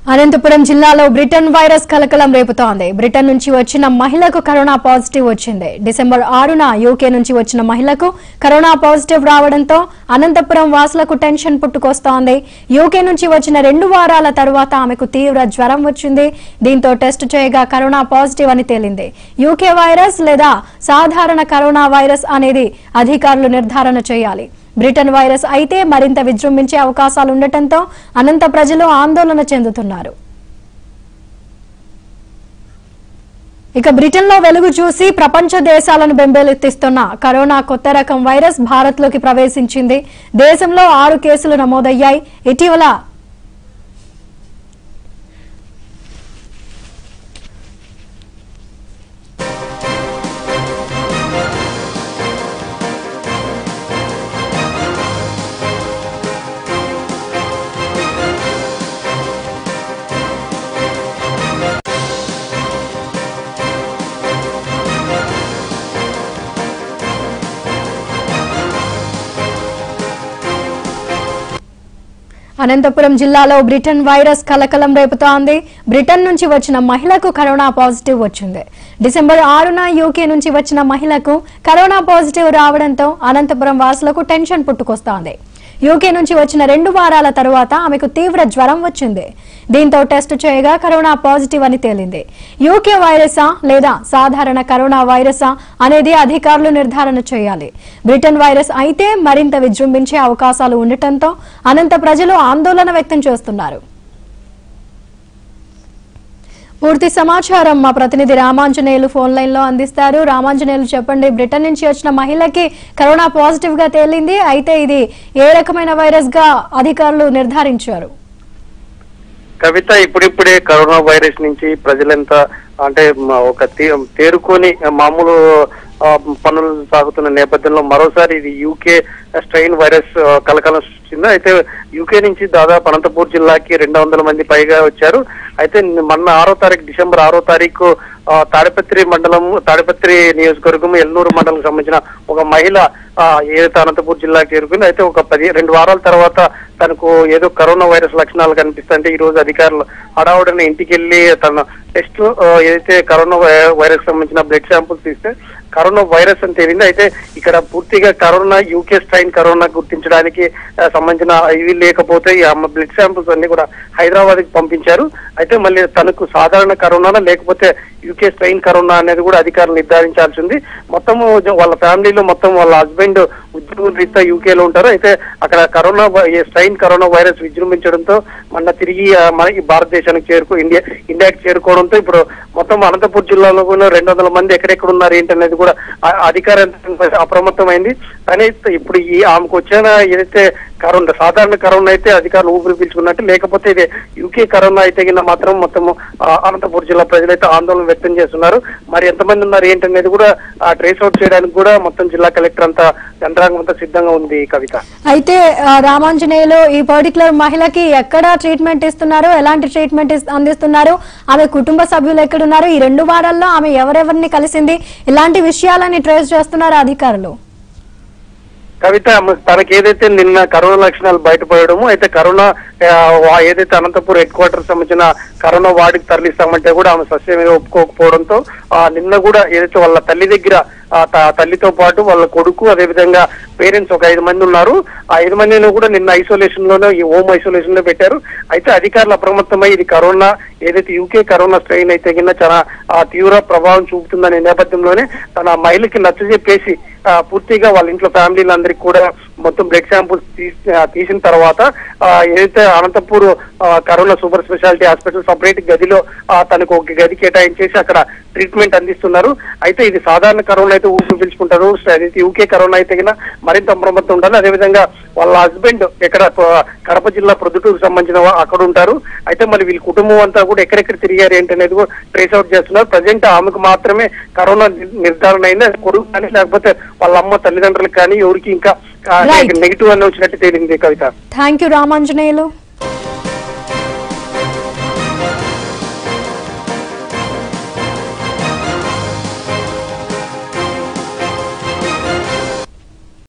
అనంతపురం జిల్లాలో Britain virus కలకలం రేపుతోంది. బ్రిటన్ నుంచి వచ్చిన మహిళకు కరోనా పాజిటివ్ వచ్చింది. డిసెంబర్ 6న యూకే నుంచి వచ్చిన మహిళకు కరోనా పాజిటివ్ రావడంతో అనంతపురం వాసులకు టెన్షన్ పుట్టుకొస్తోంది. యూకే నుంచి వచ్చిన 2 వారాల తరువాత ఆమెకు తీవ్ర జ్వరం వచ్చింది. దీంతో టెస్ట్ చేయగా కరోనా పాజిటివ్ అని తేలింది. యూకే వైరస్ లేదా సాధారణ కరోనా వైరస్ అనేది అధికారులు నిర్ధారణ చేయాలి. బ్రిటన్ వైరస్ అయితే మరింత విజృంభించే అవకాశాలు ఉండటంతో అనంత ప్రజలు ఆందోళన చెందుతున్నారు. ఇక బ్రిటన్లో వెలుగు చూసి ప్రపంచ దేశాలను బెంబేలెత్తిస్తున్న కరోనా కొత్త రకం వైరస్ భారత్లోకి ప్రవేశించింది. దేశంలో 6 కేసులు నమోదయ్యాయి. ఇటీవల అనంతపురం జిల్లాలో బ్రిటన్ వైరస్ కలకలం రేపుతోంది. బ్రిటన్ నుంచి వచ్చిన మహిళకు కరోనా పాజిటివ్ వచ్చింది. డిసెంబర్ 6న యూకే నుంచి వచ్చిన మహిళకు కరోనా పాజిటివ్ రావడంతో అనంతపురం వాసులకు టెన్షన్ పుట్టుకొస్తోంది. యూకే నుంచి వచ్చిన 2 వారాల తరువాత ఆమెకు తీవ్ర జ్వరం వచ్చింది. దీంతో టెస్ట్ చేయగా కరోనా పాజిటివ్ అని తేలింది. యూకే వైరసా లేదా సాధారణ కరోనా వైరసా అనేది అధికారులు నిర్ధారణ చేయాలి. బ్రిటన్ వైరస్ అయితే మరింత విజృంభించే అవకాశాలు ఉండటంతో అనంత ప్రజలు ఆందోళన వ్యక్తం చేస్తున్నారు. పూర్తి సమాచారం మా ప్రతినిధి రామాంజనేయులు ఫోన్ లైన్ లో అందిస్తారు. రామాంజనేయులు, చెప్పండి, బ్రిటన్ నుంచి వచ్చిన మహిళకి కరోనా పాజిటివ్ గా తేలింది. అయితే ఇది ఏ రకమైన వైరస్ గా అధికారులు నిర్ధారించారు? కవిత, ఇప్పుడిప్పుడే కరోనా వైరస్ నుంచి ప్రజలంతా అంటే ఒక తేరుకొని మామూలు పనులు సాగుతున్న నేపథ్యంలో మరోసారి ఇది యూకే స్ట్రెయిన్ వైరస్ కలకలం సృష్టింది. అయితే యూకే నుంచి దాదాపు అనంతపూర్ జిల్లాకి 200 మంది పైగా వచ్చారు. అయితే మొన్న 6వ తారీఖు డిసెంబర్ 6వ తారీఖు తాడిపత్రి మండలం, తాడిపత్రి నియోజకవర్గం, ఎల్నూరు మండలం సంబంధించిన ఒక మహిళ ఏదైతే అనంతపూర్ జిల్లాకి చేరుకుంది. అయితే ఒక 2 వారాల తర్వాత తనకు ఏదో కరోనా వైరస్ లక్షణాలు కనిపిస్తుంటే ఈ రోజు అధికారులు హడావుడిని ఇంటికి వెళ్లి తన టెస్ట్ ఏదైతే కరోనా వైరస్ సంబంధించిన బ్లడ్ శాంపుల్స్ తీస్తే కరోనా వైరస్ అని తేలింది. అయితే ఇక్కడ పూర్తిగా కరోనా యూకే స్ట్రెయిన్ కరోనా గుర్తించడానికి సంబంధించిన ఇవి లేకపోతే ఈ బ్లడ్ శాంపుల్స్ అన్ని కూడా హైదరాబాద్ కి పంపించారు. అయితే మళ్ళీ తనకు సాధారణ కరోనా లేకపోతే యూకే స్ట్రెయిన్ కరోనా అనేది కూడా అధికారులు నిర్ధారించాల్సి ఉంది. మొత్తము వాళ్ళ ఫ్యామిలీలో మొత్తం వాళ్ళ హస్బెండ్ ఉద్యోగం రీత్యా యూకేలో ఉంటారు. అయితే అక్కడ కరోనా స్ట్రెయిన్ కరోనా వైరస్ విజృంభించడంతో మొన్న తిరిగి మనకి భారతదేశానికి ఇండియాకి చేరుకోవడంతో ఇప్పుడు మొత్తం అనంతపూర్ జిల్లాలో కూడా 200 మంది ఎక్కడెక్కడ ఉన్నారు ఏంటనేది కూడా అధికారం అప్రమత్తమైంది. కానీ ఇప్పుడు ఆమెకు వచ్చిన ఏదైతే కరోనా సాధారణ కరోనా అయితే అధికారులు ఊపిరి పీల్చుకున్నట్టు, లేకపోతే ఇది యూకే కరోనా అయితే కింద మాత్రం మొత్తం అనంతపూర్ జిల్లా ప్రజలైతే ఆందోళన వ్యక్తం చేస్తున్నారు. మరి ఎంతమంది ఉన్నారు ఏంటనేది కూడా ట్రేస్ అవుట్ చేయడానికి కూడా మొత్తం జిల్లా కలెక్టర్ అంతా యంత్రాంగం అంతా సిద్ధంగా ఉంది. కవిత, అయితే రామాంజనేయులు, ఈ పర్టికులర్ మహిళకి ఎక్కడ ట్రీట్మెంట్ ఇస్తున్నారు, ఎలాంటి ట్రీట్మెంట్ అందిస్తున్నారు, ఆమె కుటుంబ సభ్యులు ఎక్కడున్నారు, ఈ 2 వారాల్లో ఆమె ఎవరెవరిని కలిసింది, ఇలాంటి విషయాలని ట్రేస్ చేస్తున్నారు అధికారులు? కవిత, తనకి ఏదైతే నిన్న కరోనా లక్షణాలు బయటపడము, అయితే కరోనా ఏదైతే అనంతపూర్ హెడ్ క్వార్టర్ సంబంధించిన కరోనా వార్డుకి తరలిస్తామంటే కూడా ఆమె సస్యమేదో ఒప్పుకోకపోవడంతో నిన్న కూడా ఏదైతే వాళ్ళ తల్లి దగ్గర తల్లితో పాటు వాళ్ళ కొడుకు, అదేవిధంగా పేరెంట్స్ ఒక 5 మంది ఉన్నారు. ఆ 5 మందిని కూడా నిన్న ఐసోలేషన్ లోనే ఈ హోమ్ ఐసోలేషన్ లో పెట్టారు. అయితే అధికారులు అప్రమత్తమై ఇది కరోనా ఏదైతే యూకే కరోనా స్ట్రెయిన్ అయితే కింద చాలా తీవ్ర ప్రభావం చూపుతుందనే నేపథ్యంలోనే తన మహిళకి నచ్చజెప్పేసి పూర్తిగా వాళ్ళ ఇంట్లో ఫ్యామిలీలందరికీ కూడా మొత్తం బ్లడ్ శాంపుల్స్ తీసిన తర్వాత ఏదైతే Anantapur corona super speciality hospital separate గదిలో తనకు ఒక గది కేటాయించేసి అక్కడ ట్రీట్మెంట్ అందిస్తున్నారు. అయితే ఇది సాధారణ కరోనా అయితే ఊపిరి పీల్చుకుంటారు, యూకే కరోనా అయితే కింద మరింత అప్రమత్తం ఉండాలి. అదేవిధంగా వాళ్ళ హస్బెండ్ ఎక్కడ కడప జిల్లా ప్రొద్దుటూరుకు సంబంధించిన అక్కడ ఉంటారు. అయితే మరి వీళ్ళ కుటుంబం అంతా కూడా ఎక్కడెక్కడ తిరిగారు ఏంటనేది కూడా ట్రేస్ అవుట్ చేస్తున్నారు. ప్రజెంట్ ఆమెకు మాత్రమే కరోనా నిర్ధారణ అయింది. కొడుకు కానీ లేకపోతే వాళ్ళ అమ్మ తల్లిదండ్రులకు కానీ ఎవరికి ఇంకా నెగిటివ్ అని వచ్చినట్టు తేలింది. Kavitha, thank you Ramanjaneyulu.